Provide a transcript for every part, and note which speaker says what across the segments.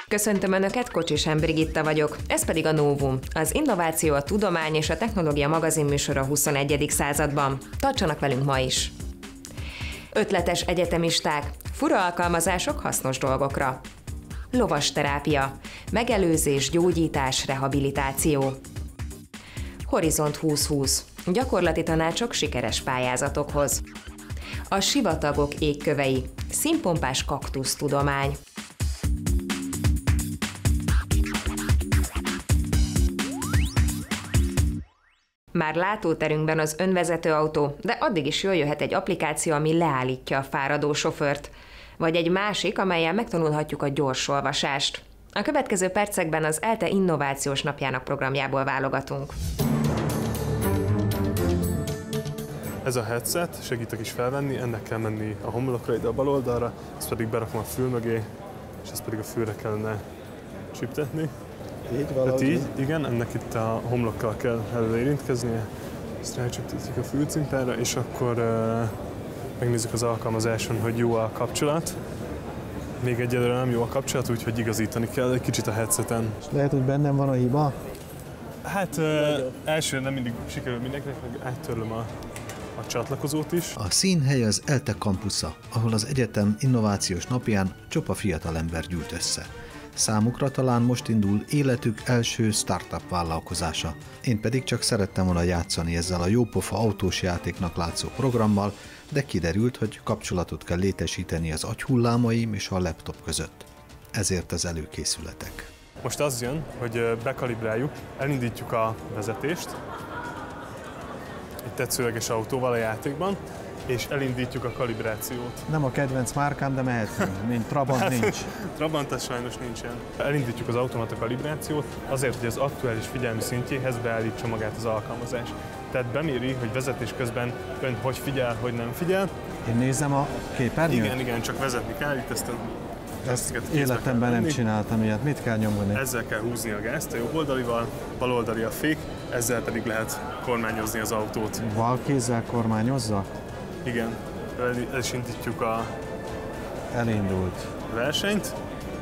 Speaker 1: Köszöntöm Önöket, Kocsisán Brigitta vagyok, ez pedig a Novum, az Innováció, a Tudomány és a Technológia magazinműsor a 21. században. Tartsanak velünk ma is! Ötletes egyetemisták, fura alkalmazások hasznos dolgokra. Lovasterápia, megelőzés, gyógyítás, rehabilitáció. Horizont 2020, gyakorlati tanácsok sikeres pályázatokhoz. A sivatagok égkövei, színpompás kaktusztudomány. Már látóterünkben az önvezető autó, de addig is jól jöhet egy applikáció, ami leállítja a fáradó sofőrt. Vagy egy másik, amellyel megtanulhatjuk a gyorsolvasást. A következő percekben az ELTE Innovációs Napjának programjából válogatunk.
Speaker 2: Ez a headset segítek is felvenni, ennek kell menni a homlokra, ide a bal oldalra, ezt pedig berakom a fül mögé, és ezt pedig a fülre kellene csiptetni.
Speaker 3: Így valahogy?
Speaker 2: Tehát így, igen, ennek itt a homlokkal kell előre érintkeznie, ezt rácsiptetjük a fülcimpára, és akkor megnézzük az alkalmazáson, hogy jó a kapcsolat. Még egyelőre nem jó a kapcsolat, úgyhogy igazítani kell egy kicsit a headseten.
Speaker 3: És lehet, hogy bennem van a hiba?
Speaker 2: Hát elsőre nem mindig sikerül mindenkinek, meg áttörlöm a csatlakozót is.
Speaker 4: A színhely az ELTE campusza, ahol az egyetem innovációs napján csupa fiatalember gyűlt össze. Számukra talán most indul életük első startup vállalkozása. Én pedig csak szerettem volna játszani ezzel a jópofa autós játéknak látszó programmal, de kiderült, hogy kapcsolatot kell létesíteni az agyhullámaim és a laptop között. Ezért az előkészületek.
Speaker 2: Most az jön, hogy bekalibráljuk, elindítjuk a vezetést, egy tetszőleges autóval a játékban, és elindítjuk a kalibrációt.
Speaker 3: Nem a kedvenc márkám, de mehetünk, mint Trabant nincs.
Speaker 2: Trabant az sajnos nincsen. Elindítjuk az automata kalibrációt azért, hogy az aktuális figyelmi szintjéhez beállítsa magát az alkalmazás. Tehát beméri, hogy vezetés közben ön hogy figyel, hogy nem figyel.
Speaker 3: Én nézem a képernyőt?
Speaker 2: Igen, csak vezetni kell, itt
Speaker 3: ezt életemben nem csináltam ilyet. Mit kell nyomni?
Speaker 2: Ezzel kell húzni a gázt a jobb oldalival, bal oldali a fék, ezzel pedig lehet kormányozni az autót.
Speaker 3: Balkézzel kormányozza?
Speaker 2: Igen, elindítjuk a
Speaker 3: elindult
Speaker 2: versenyt,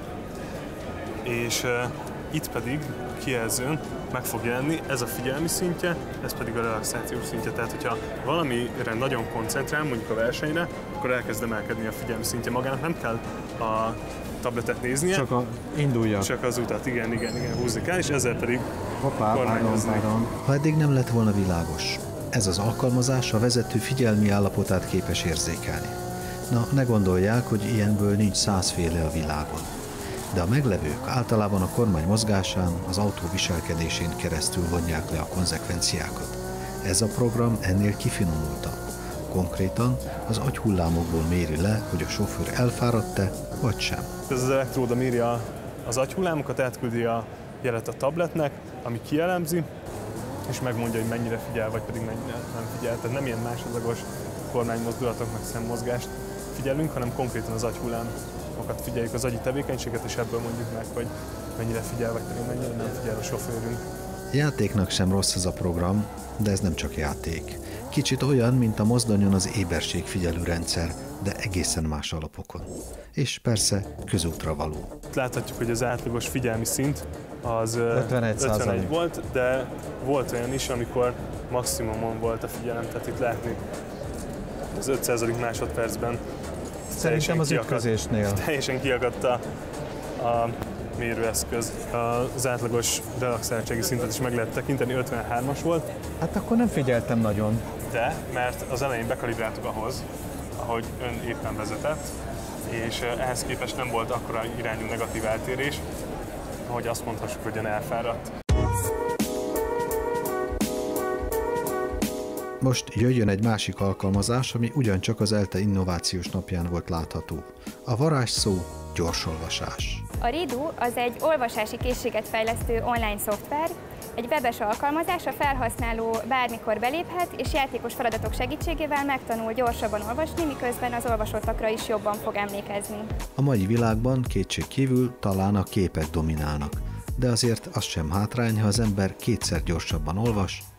Speaker 2: és itt pedig kijelzőn meg fog jelenni ez a figyelmi szintje, ez pedig a relaxációs szintje. Tehát, hogyha valamire nagyon koncentrál, mondjuk a versenyre, akkor elkezd emelkedni a figyelmi szintje magának, nem kell a tabletet néznie.
Speaker 3: Csak indulja.
Speaker 2: Csak az utat, igen, húzni kell, és ezzel pedig kormányozni.
Speaker 4: Ha eddig nem lett volna világos, ez az alkalmazás a vezető figyelmi állapotát képes érzékelni. Na, ne gondolják, hogy ilyenből nincs 100 féle a világon. De a meglevők általában a kormány mozgásán, az autó viselkedésén keresztül vonják le a konzekvenciákat. Ez a program ennél kifinomultabb. Konkrétan az agyhullámokból méri le, hogy a sofőr elfáradt-e, vagy sem.
Speaker 2: Ez az elektróda méri az agyhullámokat, átküldi a jelet a tabletnek, ami kielemzi, és megmondja, hogy mennyire figyel, vagy pedig mennyire nem figyel. Tehát nem ilyen másodlagos kormánymozdulatok, meg szemmozgást figyelünk, hanem konkrétan az agyhullámokat figyeljük, az agyi tevékenységet, és ebből mondjuk meg, hogy mennyire figyel, vagy pedig mennyire nem figyel a sofőrünk.
Speaker 4: Játéknak sem rossz ez a program, de ez nem csak játék. Kicsit olyan, mint a mozdonyon az éberségfigyelő rendszer, de egészen más alapokon. És persze közútra való.
Speaker 2: Láthatjuk, hogy az átlagos figyelmi szint az
Speaker 3: 51
Speaker 2: volt, de volt olyan is, amikor maximumon volt a figyelem, tehát itt látni az 5% másodpercben.
Speaker 3: Szerintem az ütközésnél.
Speaker 2: Teljesen kiakadt a mérőeszköz. Az átlagos relaxáltsági szintet is meg lehet tekinteni, 53-as volt.
Speaker 3: Hát akkor nem figyeltem nagyon.
Speaker 2: De, mert az elején bekalibráltuk ahhoz, ahogy ön éppen vezetett, és ehhez képest nem volt akkora irányú negatív eltérés, ahogy azt mondhassuk, hogy ön elfáradt.
Speaker 4: Most jöjjön egy másik alkalmazás, ami ugyancsak az ELTE Innovációs Napján volt látható. A varázsszó gyorsolvasás.
Speaker 5: A Ridu az egy olvasási készséget fejlesztő online szoftver, egy webes alkalmazás, a felhasználó bármikor beléphet, és játékos feladatok segítségével megtanul gyorsabban olvasni, miközben az olvasottakra is jobban fog emlékezni.
Speaker 4: A mai világban kétségkívül talán a képek dominálnak, de azért az sem hátrány, ha az ember kétszer gyorsabban olvas,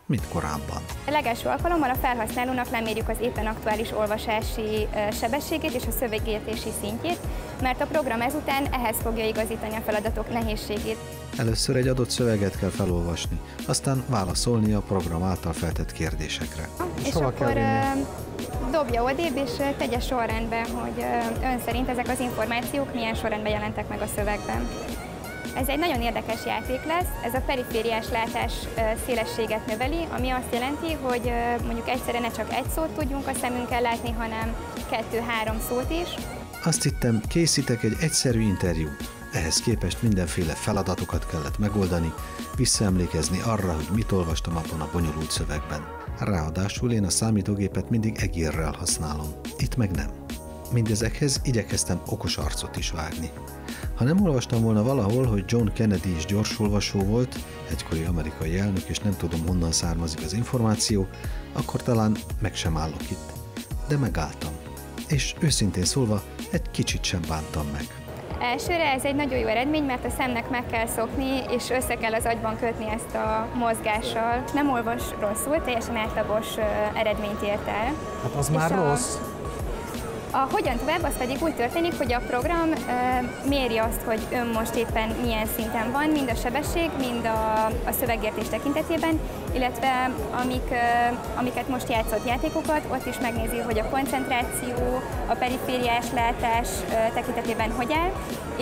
Speaker 4: mint korábban.
Speaker 5: A legelső alkalommal a felhasználónak lemérjük az éppen aktuális olvasási sebességét és a szövegértési szintjét, mert a program ezután ehhez fogja igazítani a feladatok nehézségét.
Speaker 4: Először egy adott szöveget kell felolvasni, aztán válaszolni a program által feltett kérdésekre.
Speaker 5: És akkor dobja odébb, és tegye sorrendben, hogy ön szerint ezek az információk milyen sorrendben jelentek meg a szövegben. Ez egy nagyon érdekes játék lesz, ez a perifériás látás szélességet növeli, ami azt jelenti, hogy mondjuk egyszerre ne csak egy szót tudjunk a szemünkkel látni, hanem 2-3 szót is.
Speaker 4: Azt hittem, készítek egy egyszerű interjút. Ehhez képest mindenféle feladatokat kellett megoldani, visszaemlékezni arra, hogy mit olvastam abban a bonyolult szövegben. Ráadásul én a számítógépet mindig egérrel használom, itt meg nem. Mindezekhez igyekeztem okos arcot is vágni. Ha nem olvastam volna valahol, hogy John Kennedy is gyorsolvasó volt, egykori amerikai elnök, és nem tudom, honnan származik az információ, akkor talán meg sem állok itt. De megálltam. És őszintén szólva, egy kicsit sem bántam meg.
Speaker 5: Elsőre ez egy nagyon jó eredmény, mert a szemnek meg kell szokni, és össze kell az agyban kötni ezt a mozgással. Nem olvas rosszul, teljesen átlagos eredményt ért el.
Speaker 3: Hát az már rossz.
Speaker 5: Hogyan tovább, az pedig úgy történik, hogy a program méri azt, hogy ön most éppen milyen szinten van, mind a sebesség, mind a szövegértés tekintetében, illetve amiket most játszott játékokat, ott is megnézi, hogy a koncentráció, a perifériás látás tekintetében hogy áll,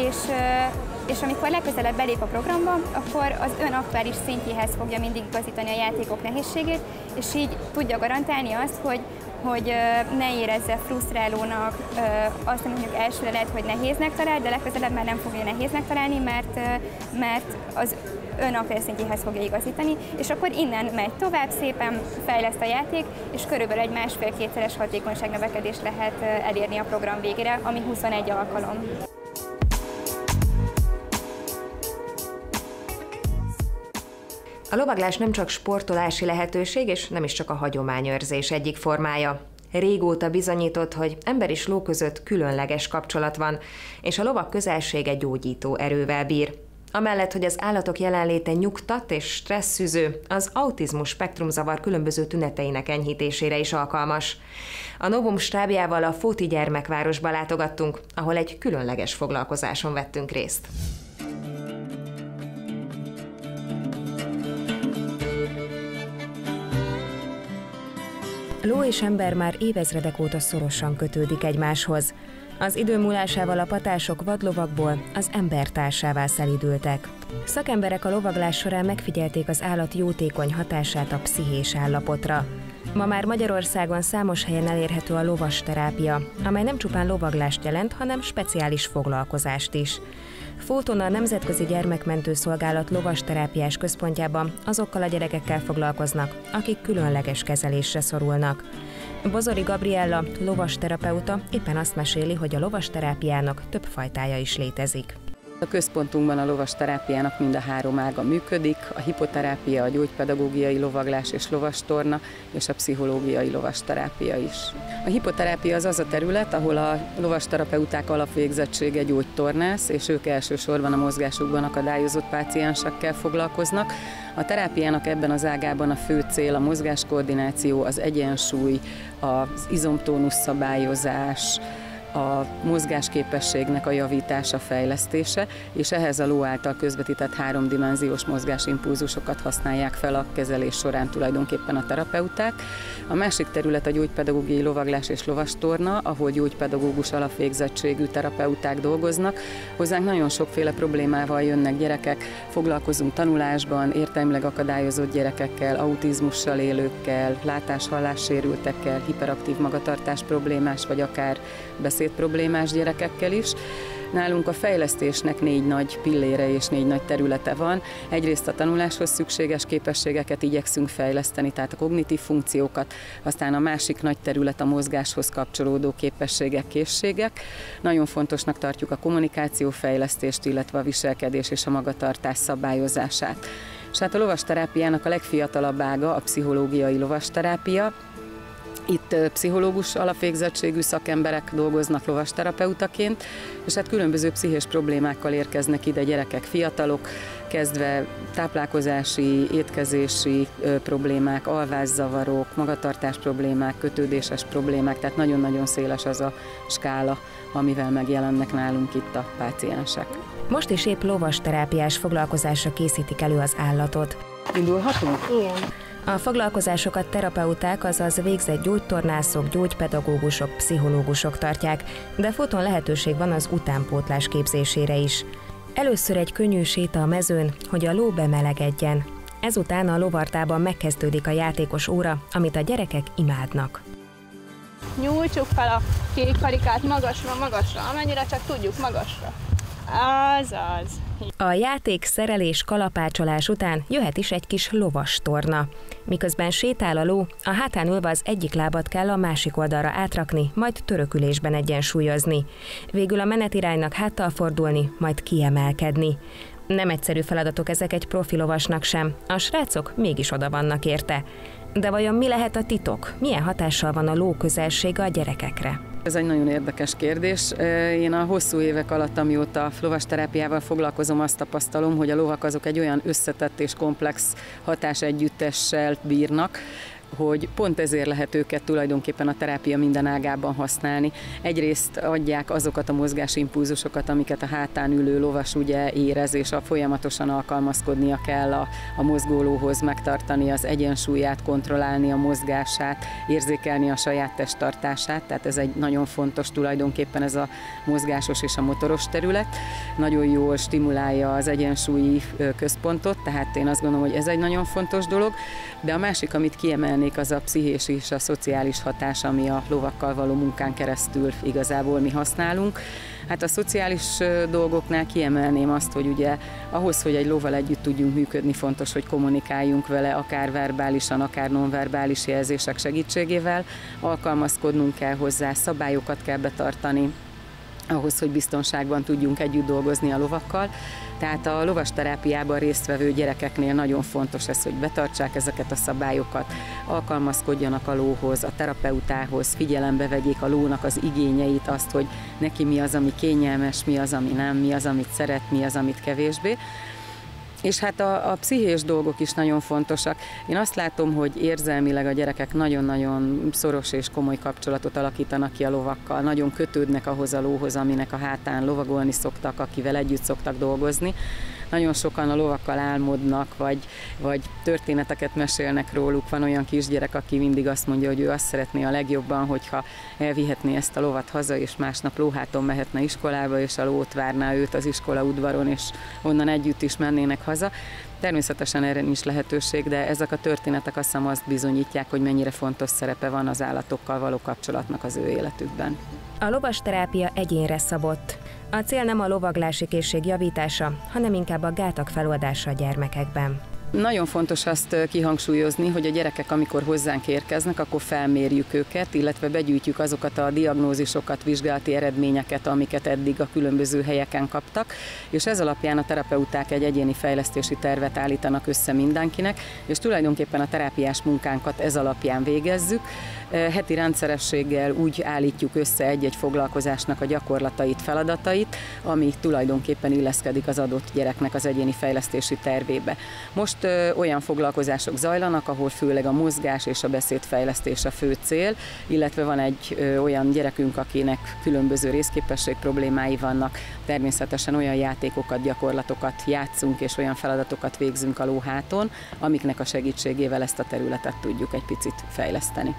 Speaker 5: és amikor legközelebb belép a programba, akkor az ön aktuális szintjéhez fogja mindig igazítani a játékok nehézségét, és így tudja garantálni azt, hogy ne érezze frusztrálónak, azt mondjuk elsőre lehet, hogy nehéznek talál, de legközelebb már nem fogja nehéznek találni, mert az ön aktuális szintjéhez fogja igazítani, és akkor innen megy tovább, szépen fejleszt a játék, és körülbelül egy 1,5-2-szeres hatékonyságnövekedést lehet elérni a program végére, ami 21 alkalom.
Speaker 1: A lovaglás nem csak sportolási lehetőség, és nem is csak a hagyományőrzés egyik formája. Régóta bizonyított, hogy ember és ló között különleges kapcsolat van, és a lovak közelsége gyógyító erővel bír. Amellett, hogy az állatok jelenléte nyugtat és stresszüző, az autizmus spektrumzavar különböző tüneteinek enyhítésére is alkalmas. A Novum stábjával a Fóti gyermekvárosba látogattunk, ahol egy különleges foglalkozáson vettünk részt. Ló és ember már évezredek óta szorosan kötődik egymáshoz. Az idő múlásával a patások vadlovakból az embertársává szelídültek. Szakemberek a lovaglás során megfigyelték az állat jótékony hatását a pszichés állapotra. Ma már Magyarországon számos helyen elérhető a lovasterápia, amely nem csupán lovaglást jelent, hanem speciális foglalkozást is. Fóton a Nemzetközi Gyermekmentő Szolgálat lovasterápiás központjában azokkal a gyerekekkel foglalkoznak, akik különleges kezelésre szorulnak. Bozori Gabriella, lovasterapeuta éppen azt meséli, hogy a lovasterápiának több fajtája is létezik.
Speaker 6: A központunkban a lovasterápiának mind a 3 ága működik, a hipoterápia, a gyógypedagógiai lovaglás és lovastorna, és a pszichológiai lovasterápia is. A hipoterápia az a terület, ahol a lovasterapeuták alapvégzettsége gyógytornász, és ők elsősorban a mozgásukban akadályozott páciensekkel foglalkoznak. A terápiának ebben az ágában a fő cél a mozgáskoordináció, az egyensúly, az izomtónusz szabályozás, a mozgásképességnek a javítása, fejlesztése, és ehhez a ló által közvetített 3-dimenziós mozgásimpulzusokat használják fel a kezelés során tulajdonképpen a terapeuták. A másik terület a gyógypedagógiai lovaglás és lovastorna, ahol gyógypedagógus alapvégzettségű terapeuták dolgoznak. Hozzánk nagyon sokféle problémával jönnek gyerekek, foglalkozunk tanulásban, értelmileg akadályozott gyerekekkel, autizmussal élőkkel, látás-hallássérültekkel, hiperaktív magatartás problémás, vagy akár beszédproblémás gyerekekkel is. Nálunk a fejlesztésnek 4 nagy pillére és 4 nagy területe van. Egyrészt a tanuláshoz szükséges képességeket igyekszünk fejleszteni, tehát a kognitív funkciókat, aztán a másik nagy terület a mozgáshoz kapcsolódó képességek, készségek. Nagyon fontosnak tartjuk a kommunikációfejlesztést, illetve a viselkedés és a magatartás szabályozását. És hát a lovasterápiának a legfiatalabb ága a pszichológiai lovasterápia. Itt pszichológus alapvégzettségű szakemberek dolgoznak lovasterapeutaként, és hát különböző pszichés problémákkal érkeznek ide gyerekek, fiatalok, kezdve táplálkozási, étkezési problémák, alvászavarok, magatartás problémák, kötődéses problémák, tehát nagyon-nagyon széles az a skála, amivel megjelennek nálunk itt a páciensek.
Speaker 1: Most is épp lovasterápiás foglalkozásra készítik elő az állatot.
Speaker 6: Indulhatunk?
Speaker 5: Igen.
Speaker 1: A foglalkozásokat terapeuták, azaz végzett gyógytornászok, gyógypedagógusok, pszichológusok tartják, de foton lehetőség van az utánpótlás képzésére is. Először egy könnyű séta a mezőn, hogy a ló bemelegedjen. Ezután a lovartában megkezdődik a játékos óra, amit a gyerekek imádnak.
Speaker 7: Nyújtsuk fel a kék karikát magasra, amennyire csak tudjuk, magasra. Azaz.
Speaker 1: A játék, szerelés, kalapácsolás után jöhet is egy kis lovastorna. Miközben sétál a ló, a hátán ülve az egyik lábat kell a másik oldalra átrakni, majd törökülésben egyensúlyozni. Végül a menetiránynak háttal fordulni, majd kiemelkedni. Nem egyszerű feladatok ezek egy profi lovasnak sem, a srácok mégis oda vannak érte. De vajon mi lehet a titok? Milyen hatással van a ló közelsége a gyerekekre?
Speaker 6: Ez egy nagyon érdekes kérdés. Én a hosszú évek alatt, amióta lovasterápiával foglalkozom, azt tapasztalom, hogy a lovak azok egy olyan összetett és komplex hatásegyüttessel bírnak, hogy pont ezért lehet őket tulajdonképpen a terápia minden ágában használni. Egyrészt adják azokat a mozgásimpulzusokat, amiket a hátán ülő lovas ugye érez, és folyamatosan alkalmazkodnia kell a mozgólóhoz, megtartani az egyensúlyát, kontrollálni a mozgását, érzékelni a saját testtartását, tehát ez egy nagyon fontos tulajdonképpen ez a mozgásos és a motoros terület. Nagyon jól stimulálja az egyensúlyi központot, tehát én azt gondolom, hogy ez egy nagyon fontos dolog, de a másik, amit kiemelnék, az a pszichés és a szociális hatás, ami a lovakkal való munkán keresztül igazából mi használunk. Hát a szociális dolgoknál kiemelném azt, hogy ugye ahhoz, hogy egy lóval együtt tudjunk működni, fontos, hogy kommunikáljunk vele, akár verbálisan, akár nonverbális jelzések segítségével, alkalmazkodnunk kell hozzá, szabályokat kell betartani, ahhoz, hogy biztonságban tudjunk együtt dolgozni a lovakkal. Tehát a lovasterápiában résztvevő gyerekeknél nagyon fontos ez, hogy betartsák ezeket a szabályokat, alkalmazkodjanak a lóhoz, a terapeutához, figyelembe vegyék a lónak az igényeit, azt, hogy neki mi az, ami kényelmes, mi az, ami nem, mi az, amit szeret, mi az, amit kevésbé. És hát a pszichés dolgok is nagyon fontosak. Én azt látom, hogy érzelmileg a gyerekek nagyon-nagyon szoros és komoly kapcsolatot alakítanak ki a lovakkal, nagyon kötődnek ahhoz a lóhoz, aminek a hátán lovagolni szoktak, akivel együtt szoktak dolgozni. Nagyon sokan a lovakkal álmodnak, vagy történeteket mesélnek róluk. Van olyan kisgyerek, aki mindig azt mondja, hogy ő azt szeretné a legjobban, hogyha elvihetné ezt a lovat haza, és másnap lóháton mehetne iskolába, és a ló ott várná őt az iskola udvaron, és onnan együtt is mennének haza. Természetesen erre nincs lehetőség, de ezek a történetek azt hiszem azt bizonyítják, hogy mennyire fontos szerepe van az állatokkal való kapcsolatnak az ő életükben.
Speaker 1: A lovasterápia egyénre szabott. A cél nem a lovaglási készség javítása, hanem inkább a gátak feloldása a gyermekekben.
Speaker 6: Nagyon fontos azt kihangsúlyozni, hogy a gyerekek, amikor hozzánk érkeznek, akkor felmérjük őket, illetve begyűjtjük azokat a diagnózisokat, vizsgálati eredményeket, amiket eddig a különböző helyeken kaptak, és ez alapján a terapeuták egy egyéni fejlesztési tervet állítanak össze mindenkinek, és tulajdonképpen a terápiás munkánkat ez alapján végezzük. Heti rendszerességgel úgy állítjuk össze egy-egy foglalkozásnak a gyakorlatait, feladatait, ami tulajdonképpen illeszkedik az adott gyereknek az egyéni fejlesztési tervébe. Most olyan foglalkozások zajlanak, ahol főleg a mozgás és a beszédfejlesztés a fő cél, illetve van egy olyan gyerekünk, akinek különböző részképesség problémái vannak. Természetesen olyan játékokat, gyakorlatokat játszunk, és olyan feladatokat végzünk a lóháton, amiknek a segítségével ezt a területet tudjuk egy picit fejleszteni.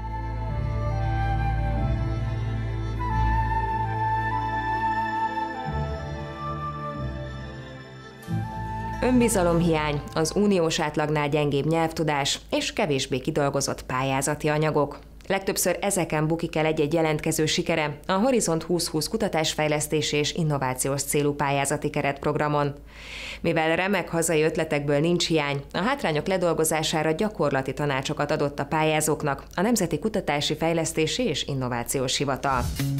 Speaker 1: Önbizalomhiány, az uniós átlagnál gyengébb nyelvtudás és kevésbé kidolgozott pályázati anyagok. Legtöbbször ezeken bukik el egy-egy jelentkező sikere a Horizont 2020 kutatásfejlesztési és innovációs célú pályázati keretprogramon. Mivel remek hazai ötletekből nincs hiány, a hátrányok ledolgozására gyakorlati tanácsokat adott a pályázóknak a Nemzeti Kutatási Fejlesztési és Innovációs Hivatal.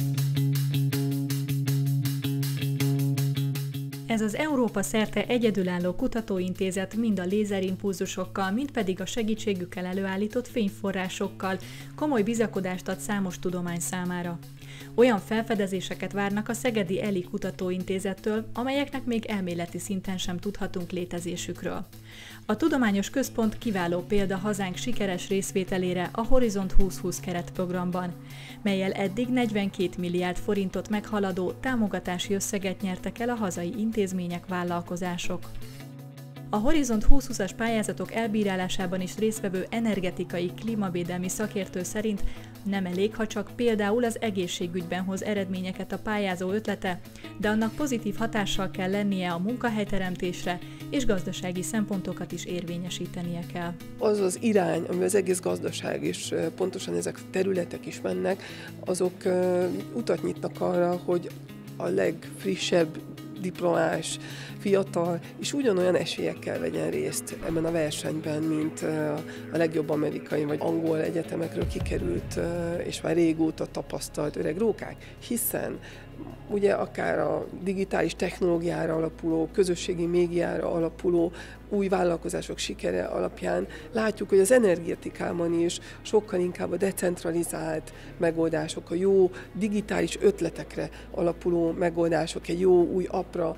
Speaker 8: Ez az Európa szerte egyedülálló kutatóintézet mind a lézerimpulzusokkal, mind pedig a segítségükkel előállított fényforrásokkal komoly bizakodást ad számos tudomány számára. Olyan felfedezéseket várnak a Szegedi ELI Kutatóintézettől, amelyeknek még elméleti szinten sem tudhatunk létezésükről. A Tudományos Központ kiváló példa hazánk sikeres részvételére a Horizont 2020 keretprogramban, mellyel eddig 42 milliárd forintot meghaladó támogatási összeget nyertek el a hazai intézmények, vállalkozások. A Horizont 2020-as pályázatok elbírálásában is résztvevő energetikai, klímavédelmi szakértő szerint nem elég, ha csak például az egészségügyben hoz eredményeket a pályázó ötlete, de annak pozitív hatással kell lennie a munkahelyteremtésre, és gazdasági szempontokat is érvényesítenie kell.
Speaker 9: Az az irány, ami az egész gazdaság és pontosan ezek a területek is mennek, azok utat nyitnak arra, hogy a legfrissebb diplomás, fiatal, és ugyanolyan esélyekkel vegyen részt ebben a versenyben, mint a legjobb amerikai vagy angol egyetemekről kikerült, és már régóta tapasztalt öreg rókák, hiszen ugye akár a digitális technológiára alapuló, közösségi médiára alapuló új vállalkozások sikere alapján látjuk, hogy az energetikában is sokkal inkább a decentralizált megoldások, a jó digitális ötletekre alapuló megoldások, egy jó új appra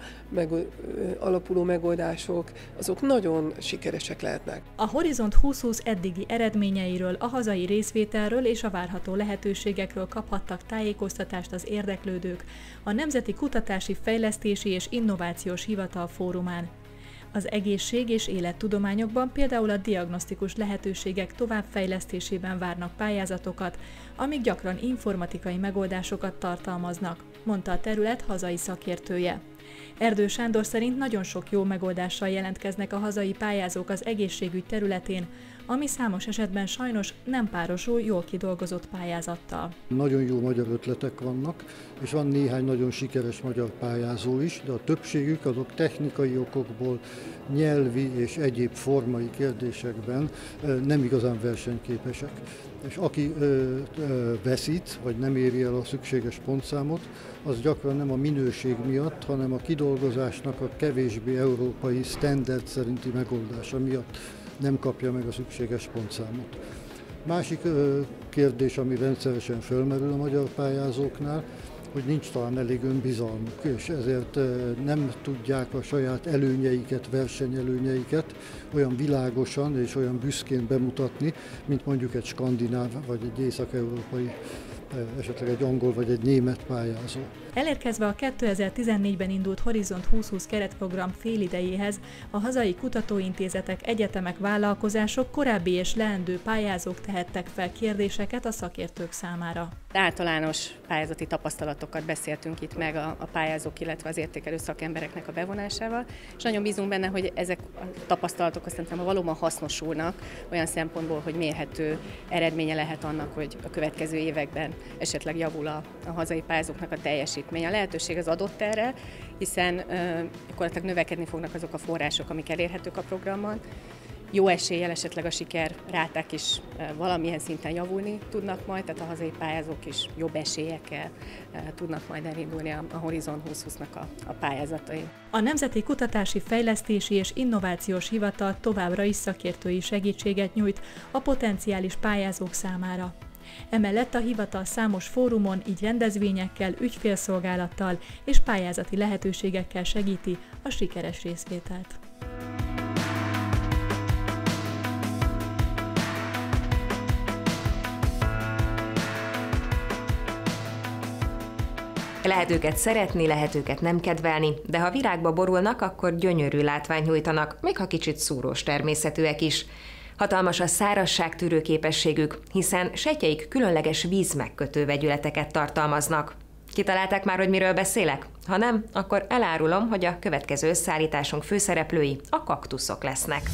Speaker 9: alapuló megoldások, azok nagyon sikeresek lehetnek.
Speaker 8: A Horizont 2020 eddigi eredményeiről, a hazai részvételről és a várható lehetőségekről kaphattak tájékoztatást az érdeklődők a Nemzeti Kutatási, Fejlesztési és Innovációs Hivatal fórumán. Az egészség- és élettudományokban például a diagnosztikus lehetőségek továbbfejlesztésében várnak pályázatokat, amik gyakran informatikai megoldásokat tartalmaznak, mondta a terület hazai szakértője. Erdő Sándor szerint nagyon sok jó megoldással jelentkeznek a hazai pályázók az egészségügy területén, ami számos esetben sajnos nem párosul jól kidolgozott pályázattal.
Speaker 10: Nagyon jó magyar ötletek vannak, és van néhány nagyon sikeres magyar pályázó is, de a többségük azok technikai okokból, nyelvi és egyéb formai kérdésekben nem igazán versenyképesek. És aki veszít, vagy nem éri el a szükséges pontszámot, az gyakran nem a minőség miatt, hanem a kidolgozásnak a kevésbé európai standard szerinti megoldása miatt nem kapja meg a szükséges pontszámot. Másik kérdés, ami rendszeresen felmerül a magyar pályázóknál, hogy nincs talán elég önbizalmuk, és ezért nem tudják a saját előnyeiket, versenyelőnyeiket olyan világosan és olyan büszkén bemutatni, mint mondjuk egy skandináv vagy egy észak-európai, esetleg egy angol vagy egy német pályázó.
Speaker 8: Elérkezve a 2014-ben indult Horizont 2020 keretprogram félidejéhez, a hazai kutatóintézetek, egyetemek, vállalkozások, korábbi és leendő pályázók tehettek fel kérdéseket a szakértők számára.
Speaker 11: Általános pályázati tapasztalatokat beszéltünk itt meg a pályázók, illetve az értékelő szakembereknek a bevonásával, és nagyon bízunk benne, hogy ezek a tapasztalatok aztán valóban hasznosulnak olyan szempontból, hogy mérhető eredménye lehet annak, hogy a következő években esetleg javul a hazai pályázóknak a teljesítmény. A lehetőség az adott erre, hiszen gyakorlatilag növekedni fognak azok a források, amik elérhetők a programban. Jó eséllyel esetleg a sikerráták is valamilyen szinten javulni tudnak majd, tehát a hazai pályázók is jobb esélyekkel tudnak majd elindulni a Horizont 2020-nak a pályázatai.
Speaker 8: A Nemzeti Kutatási, Fejlesztési és Innovációs Hivatal továbbra is szakértői segítséget nyújt a potenciális pályázók számára. Emellett a hivatal számos fórumon, így rendezvényekkel, ügyfélszolgálattal és pályázati lehetőségekkel segíti a sikeres részvételt.
Speaker 1: Lehet őket szeretni, lehet őket nem kedvelni, de ha virágba borulnak, akkor gyönyörű látványt nyújtanak, még ha kicsit szúrós természetűek is. Hatalmas a szárazságtűrő képességük, hiszen sejtjeik különleges vízmegkötő vegyületeket tartalmaznak. Kitalálták már, hogy miről beszélek? Ha nem, akkor elárulom, hogy a következő összeállításunk főszereplői a kaktuszok lesznek.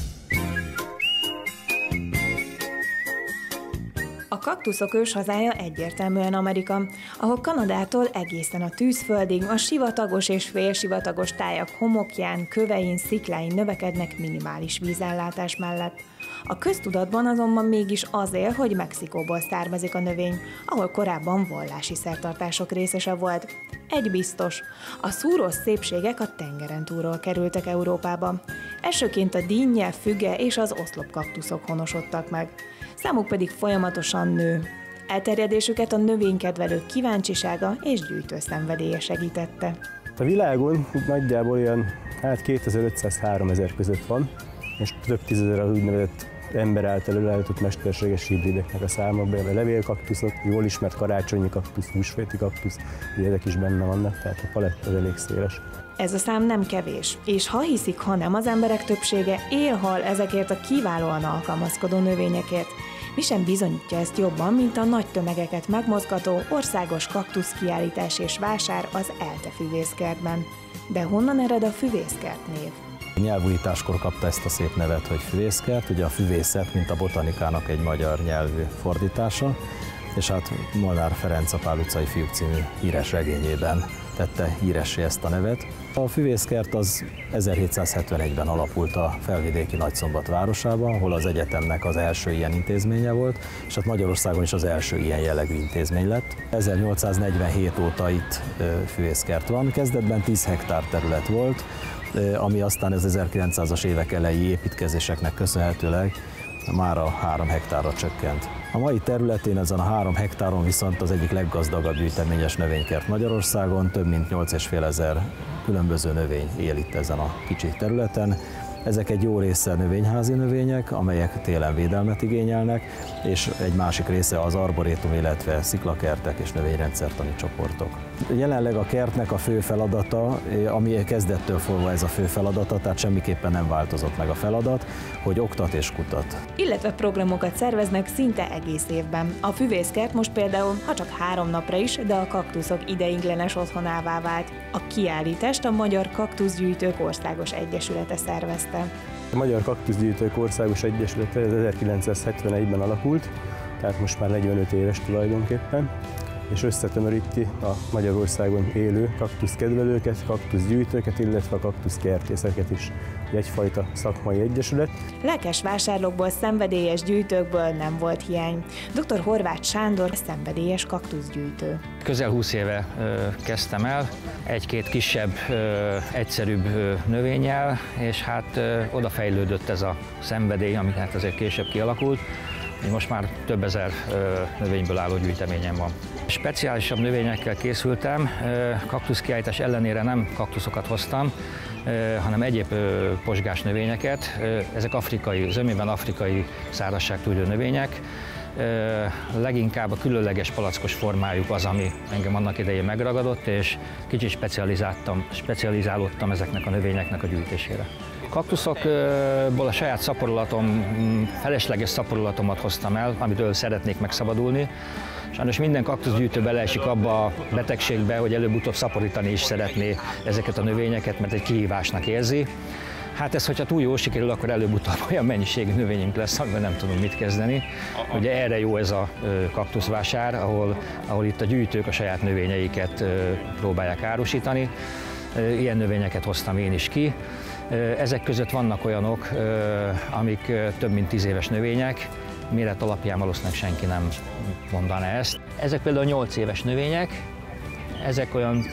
Speaker 12: A kaktuszok őshazája egyértelműen Amerika, ahol Kanadától egészen a tűzföldig a sivatagos és félsivatagos tájak homokján, kövein, szikláin növekednek minimális vízellátás mellett. A köztudatban azonban mégis az él, hogy Mexikóból származik a növény, ahol korábban vallási szertartások részese volt. Egy biztos, a szúrós szépségek a tengeren túlról kerültek Európába. Elsőként a dinnye, füge és az oszlopkaktuszok honosodtak meg. Számuk pedig folyamatosan nő. Elterjedésüket a növénykedvelők kíváncsisága és gyűjtő szenvedélye segítette.
Speaker 13: A világon nagyjából olyan 2500-3000 között van, és több tízezer az úgynevezett ember által előállított mesterséges hibrideknek a száma, a levélkaktuszok, jól ismert karácsonyi kaktusz, húsvéti kaktusz, ezek is benne vannak, tehát a paletta az elég széles.
Speaker 12: Ez a szám nem kevés, és ha hiszik, ha nem, az emberek többsége él-hal ezekért a kiválóan alkalmazkodó növényekért. Mi sem bizonyítja ezt jobban, mint a nagy tömegeket megmozgató országos kaktuszkiállítás és vásár az ELTE füvészkertben. De honnan ered a füvészkert név?
Speaker 14: Nyelvújításkor kapta ezt a szép nevet, hogy füvészkert, ugye a füvészet, mint a botanikának egy magyar nyelvű fordítása, és hát Molnár Ferenc a Pál utcai fiúk című híres regényében tette híressé ezt a nevet. A füvészkert az 1771-ben alapult a felvidéki Nagyszombat városában, ahol az egyetemnek az első ilyen intézménye volt, és hát Magyarországon is az első ilyen jellegű intézmény lett. 1847 óta itt füvészkert van, kezdetben 10 hektár terület volt, ami aztán az 1900-as évek elejé építkezéseknek köszönhetőleg már a 3 hektárra csökkent. A mai területén ezen a 3 hektáron viszont az egyik leggazdagabb gyűjteményes növénykert Magyarországon, több mint 8500 különböző növény él itt ezen a kicsi területen. Ezek egy jó része növényházi növények, amelyek télen védelmet igényelnek, és egy másik része az arborétum, illetve sziklakertek és növényrendszertani csoportok. Jelenleg a kertnek a fő feladata, ami kezdettől fogva ez a fő feladata, tehát semmiképpen nem változott meg a feladat, hogy oktat és kutat.
Speaker 12: Illetve programokat szerveznek szinte egész évben. A füvészkert most például, ha csak 3 napra is, de a kaktuszok ideiglenes otthonává vált. A kiállítást a Magyar Kaktuszgyűjtők Országos Egyesülete szervezte.
Speaker 13: A Magyar Kaktuszgyűjtők Országos Egyesülete 1971-ben alakult, tehát most már 45 éves tulajdonképpen, és összetömöríti a Magyarországon élő kaktuszkedvelőket, kaktuszgyűjtőket, illetve a kaktuszkertészeket is. Egyfajta szakmai egyesület.
Speaker 12: Lelkes vásárlókból, szenvedélyes gyűjtőkből nem volt hiány. Dr. Horváth Sándor szenvedélyes kaktuszgyűjtő.
Speaker 15: Közel 20 éve kezdtem el, egy-két kisebb, egyszerűbb növényel, és hát oda fejlődött ez a szenvedély, ami hát azért később kialakult. Most már több ezer növényből álló gyűjteményem van. Speciálisabb növényekkel készültem, kaktuszkiállítás ellenére nem kaktuszokat hoztam, hanem egyéb pozsgás növényeket. Ezek afrikai, zömében afrikai szárazságtűrő növények. Leginkább a különleges palackos formájuk az, ami engem annak idején megragadott, és kicsit specializálódtam ezeknek a növényeknek a gyűjtésére. Kaktuszokból a saját szaporulatom, felesleges szaporulatomat hoztam el, amitől szeretnék megszabadulni. Sajnos minden kaktuszgyűjtő beleesik abba a betegségbe, hogy előbb-utóbb szaporítani is szeretné ezeket a növényeket, mert egy kihívásnak érzi. Hát ez, hogyha túl jól sikerül, akkor előbb-utóbb olyan mennyiségű növényünk lesz, amivel nem tudunk mit kezdeni. Ugye erre jó ez a kaktuszvásár, ahol itt a gyűjtők a saját növényeiket próbálják árusítani. Ilyen növényeket hoztam én is ki. Ezek között vannak olyanok, amik több mint 10 éves növények, méret alapján valószínűleg senki nem mondaná ezt. Ezek például 8 éves növények, ezek olyan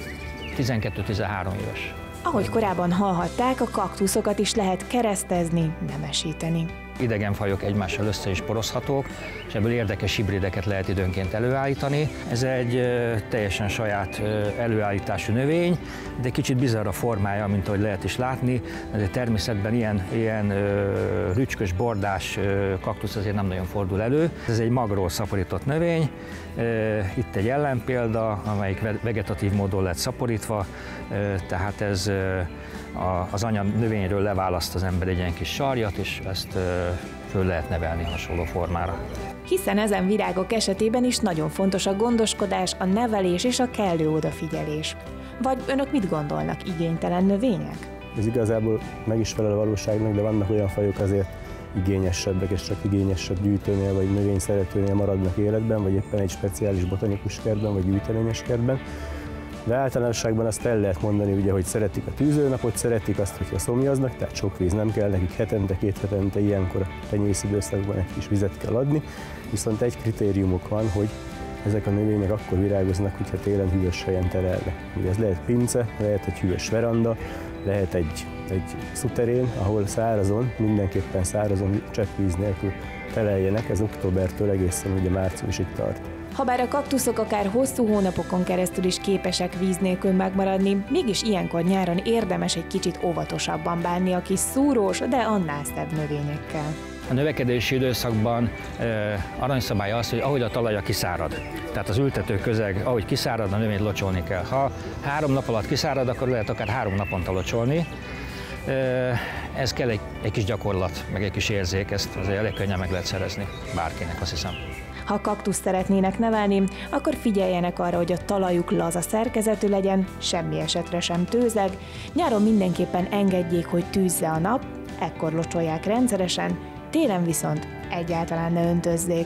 Speaker 15: 12-13 éves.
Speaker 12: Ahogy korábban hallhatták, a kaktuszokat is lehet keresztezni, nemesíteni.
Speaker 15: Idegen fajok egymással össze is porozhatók, és ebből érdekes hibrideket lehet időnként előállítani. Ez egy teljesen saját előállítású növény, de kicsit bizarr a formája, mint ahogy lehet is látni. Természetben ilyen rücskös, bordás kaktusz azért nem nagyon fordul elő. Ez egy magról szaporított növény. Itt egy ellenpélda, amelyik vegetatív módon lett szaporítva, tehát ez az anya növényről leválaszt az ember egy ilyen kis sarjat, és ezt föl lehet nevelni hasonló formára.
Speaker 12: Hiszen ezen virágok esetében is nagyon fontos a gondoskodás, a nevelés és a kellő odafigyelés. Vagy önök mit gondolnak, igénytelen növények?
Speaker 13: Ez igazából meg is felel a valóságnak, de vannak olyan fajok azért igényesebbek, és csak igényesebb gyűjtőnél vagy növényszeretőnél maradnak életben, vagy éppen egy speciális botanikus kertben, vagy gyűjteményes kertben. De általánosságban azt el lehet mondani, ugye, hogy szeretik a tűzőnapot, szeretik azt, hogyha szomjaznak, tehát sok víz nem kell nekik, hetente, 2 hetente, ilyenkor a tenyészidőszakban egy kis vizet kell adni. Viszont egy kritériumok van, hogy ezek a növények akkor virágoznak, hogyha télen hűvös helyen terelnek. Ugye ez lehet pince, lehet egy hűvös veranda, lehet egy szuterén, ahol szárazon, mindenképpen szárazon, cseppvíz nélkül teleljenek, ez októbertől egészen ugye márciusig tart.
Speaker 12: Habár a kaktuszok akár hosszú hónapokon keresztül is képesek víz nélkül megmaradni, mégis ilyenkor nyáron érdemes egy kicsit óvatosabban bánni a kis szúrós, de annál szebb növényekkel.
Speaker 15: A növekedési időszakban aranyszabály az, hogy ahogy a talaja kiszárad, tehát az ültető közeg, ahogy kiszárad, a növényt locsolni kell. Ha 3 nap alatt kiszárad, akkor lehet akár 3 naponta locsolni. Ez kell egy kis gyakorlat, meg egy kis érzék, ezt azért elég könnyen meg lehet szerezni bárkinek, azt hiszem.
Speaker 12: Ha kaktuszt szeretnének nevelni, akkor figyeljenek arra, hogy a talajuk laza szerkezetű legyen, semmi esetre sem tőzeg. Nyáron mindenképpen engedjék, hogy tűzze a nap, ekkor locsolják rendszeresen, télen viszont egyáltalán ne öntözzék.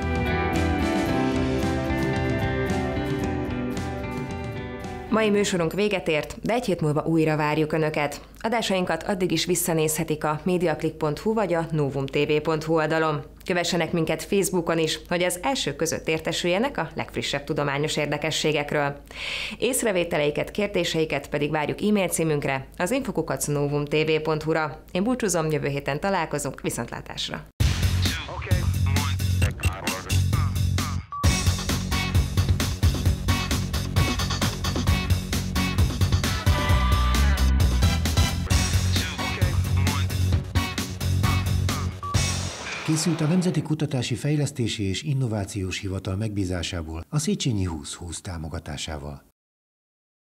Speaker 1: Mai műsorunk véget ért, de egy hét múlva újra várjuk Önöket. Adásainkat addig is visszanézhetik a mediaclick.hu vagy a novumtv.hu oldalon. Kövessenek minket Facebookon is, hogy az elsők között értesüljenek a legfrissebb tudományos érdekességekről. Észrevételeiket, kérdéseiket pedig várjuk e-mail címünkre, az info@novumtv.hu-ra. Én búcsúzom, jövő héten találkozunk, viszontlátásra!
Speaker 16: Készült a Nemzeti Kutatási Fejlesztési és Innovációs Hivatal megbízásából a Széchenyi 2020 támogatásával.